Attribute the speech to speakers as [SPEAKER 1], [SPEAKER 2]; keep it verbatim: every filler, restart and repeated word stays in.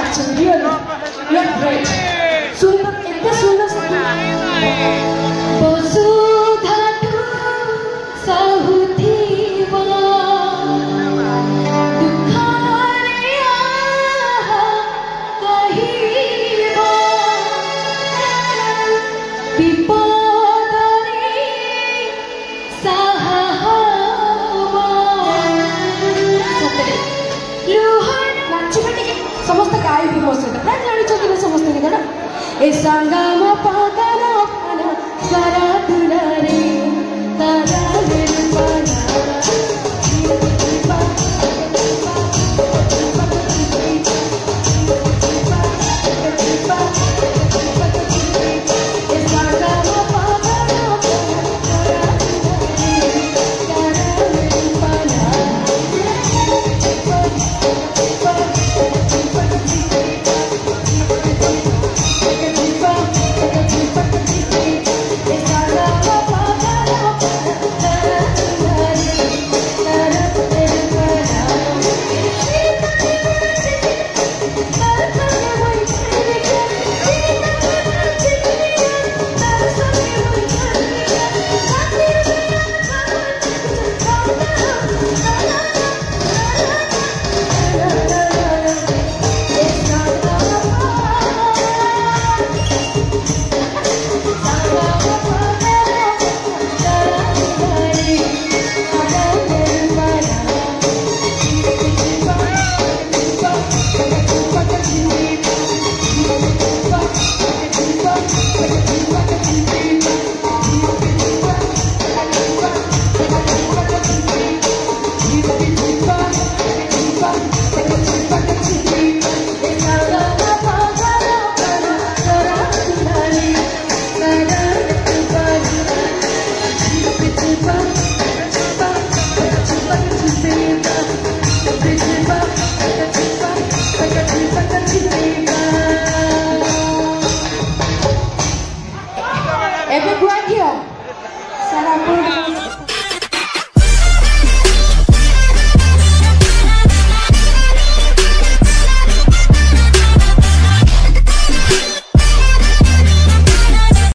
[SPEAKER 1] actually, really. You are great. सुंदर, इतने सुंदर बसुधातु साहुथिवा दुखारे आहा कहिवा विपदरे साहावा सतरे लुहर नाचिबे टिके समस्त गाइबे मो सहित प्राय जानि छ समस्त गीत ए संगम पागल अपना स्वरा दुलारे